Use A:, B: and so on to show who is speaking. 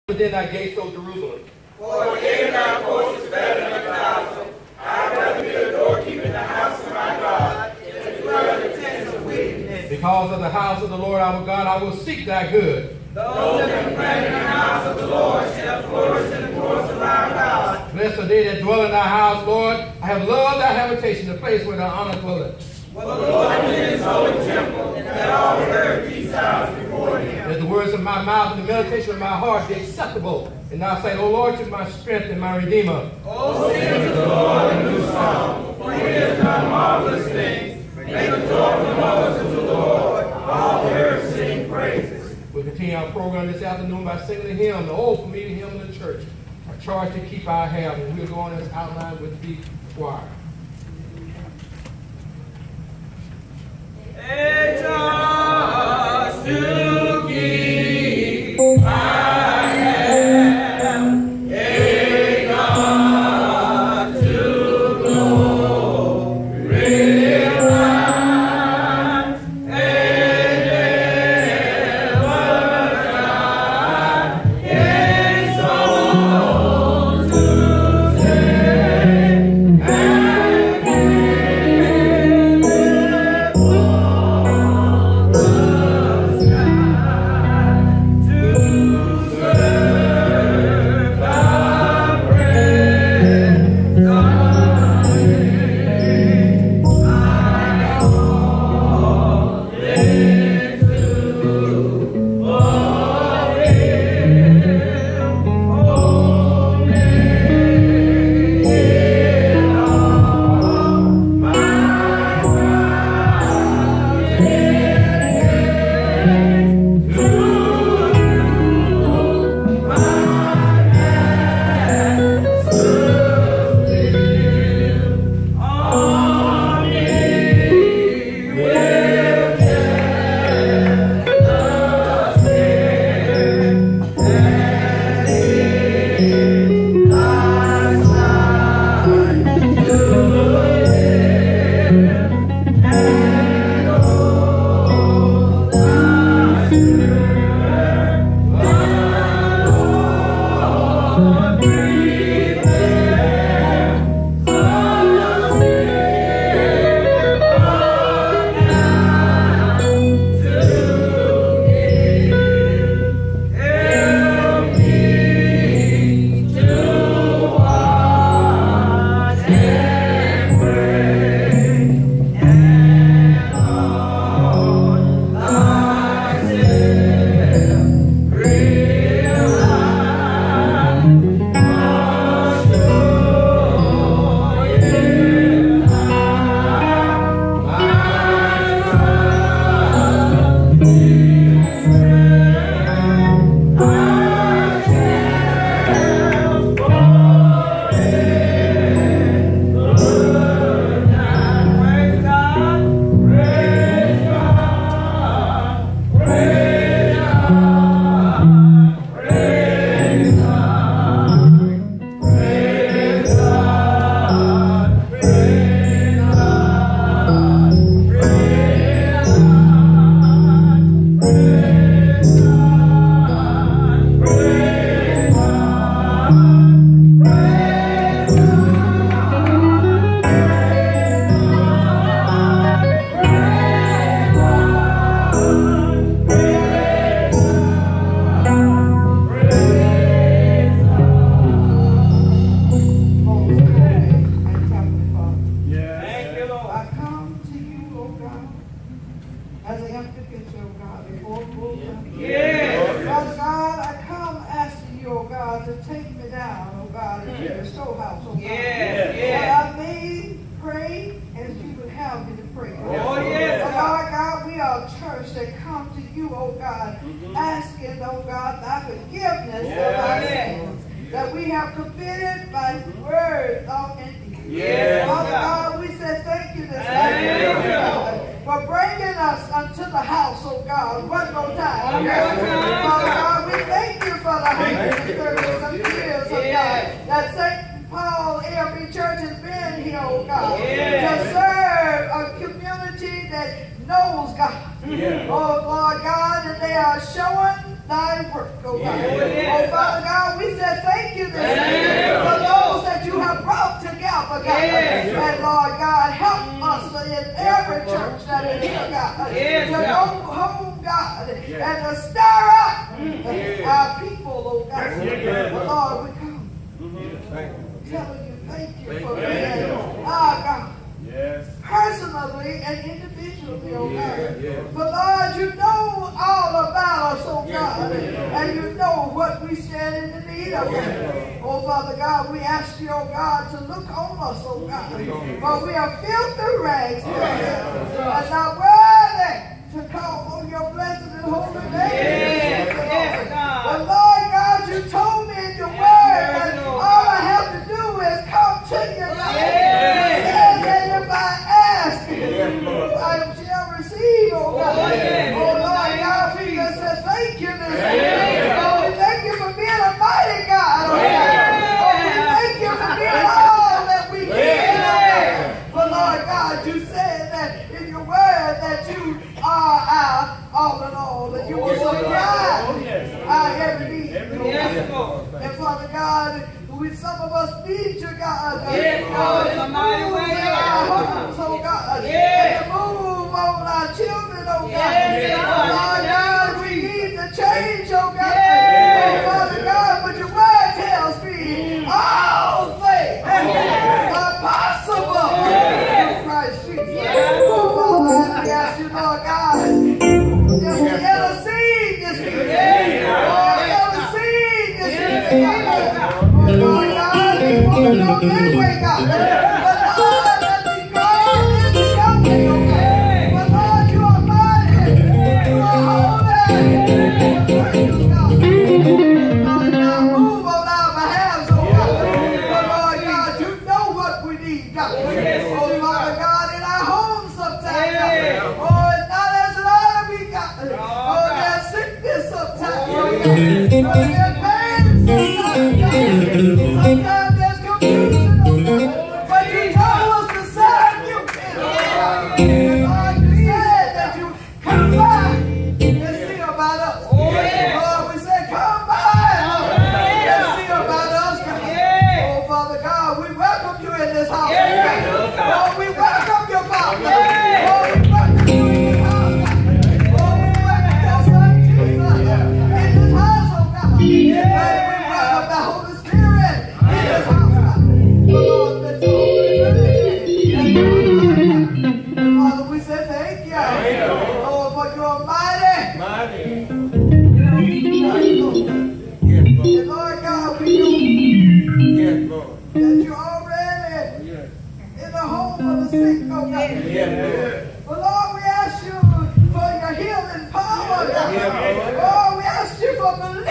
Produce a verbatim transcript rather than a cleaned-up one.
A: within thy gates, O Jerusalem.
B: For within thy courts is better than a thousand. I'd rather be a doorkeeper in the house of my God than dwell in the tents of wickedness.
A: Because of the house of the Lord our God, I will seek thy good.
B: Those that pray in the house of the Lord shall flourish in the courts of our God.
A: Blessed are they that dwell in thy house, Lord. I have loved thy habitation, the place where thy honor dwelleth.
B: For the Lord is in his holy temple, and that all the earth peace out before him.
A: Let the words of my mouth and the meditation of my heart be acceptable in thy sight, O Lord, to my strength and my Redeemer.
B: O sing to the Lord a new song, for he has done marvelous things. Make a joyful noise unto the Lord, all the earth sing praises.
A: We'll continue our program this afternoon by singing the hymn, the old familiar hymn of the church, our charge to keep our have, and we'll go on as outlined with the choir.
B: A charge to keep I am a God to glorify, a never die, a soul to save, and
C: Oh, Lord God, and they are showing thy work, oh God. Oh, Father God. to hear, God.
B: Yes,
C: To
B: God.
C: know home, God.
B: Yes.
C: And to stir up
B: Yes.
C: our people, oh God.
B: Yes.
C: But Lord, we come
B: Thank you.
C: telling you thank you
B: Thank
C: for
B: you.
C: being our God.
B: Yes.
C: Personally and individually, oh
B: Yeah,
C: God.
B: yeah.
C: But Lord, you know all about us, oh
B: Yes,
C: God.
B: yeah.
C: And you know what we stand in the need of.
B: Yes.
C: Oh Father God, we ask you, oh God, to look on us, oh God. For we are filthy rags to you, and not worthy to call on your blessed and holy name.
B: Yes, yes, God.
C: But Lord God, you told me in your word that all I have to do is come to you, God.
B: Yes.
C: You said that if I ask,
B: Yes, Lord.
C: I shall receive, oh God.
B: Oh, yes.
C: Oh Lord God, we just say thank you this
B: Yes.
C: morning. Oh, we thank you for being a mighty God. Oh,
B: Yes.
C: God. Oh, we thank you for being all that we need.
B: Yes.
C: Oh, God. But Lord God, you said that in your word that you are our all in all, that you will
B: Yes, Lord.
C: supply
B: Oh, yes.
C: our every need.
B: Every
C: oh,
B: need.
C: God.
B: Yes, Lord.
C: And Father God, we, some of us need you, God.
B: Yes,
C: God,
B: Lord.
C: to
B: In a mighty
C: move
B: way,
C: in
B: yes.
C: our homes, oh God.
B: Yes.
C: And to move on our children, oh God.
B: Yes,
C: Oh,
B: Lord.
C: Lord God, we need to change, oh God.
B: Yes.
C: Oh, Father God, but your word tells me all things are possible in Christ Jesus. Oh, Father God, we ask you, Lord God, just to intercede this evening. Oh, intercede this evening, God. Oh, Lord God, we want to know that way, God. But Lord, let me go in the company, oh God. But Lord, you are mighty. You are holy. You are precious, God. Lord God, move on our behalf, oh God. But Lord God, you know what we need, God. Oh, Father God, in our homes sometimes, God. Oh, it's not as it ought to be, God. Oh, there's sickness sometimes, oh God. Oh, there's pain sometimes, God. Sometimes there's confusion, oh God. But you told us to serve you, God. And Lord, you said that you come by and see about us. Lord, we said, come by and see about us, God. Oh, Father God, we welcome you in this house. Oh, we welcome you, Father. Oh, we welcome you in this house, God. Oh, we welcome your son, Jesus, in this house, oh God. And we welcome the Holy Spirit in this house, God. Oh, Lord, let your Holy Spirit. And Father, we say thank you. Oh, for your mighty.
B: Mighty.
C: And Lord God, we know
B: Yes, Lord.
C: that you're already
B: Yes.
C: in the home of the sick, oh God.
B: Yes,
C: But Lord, we ask you for your healing power, God.
B: Yes, Lord.
C: Oh, we ask you for belief.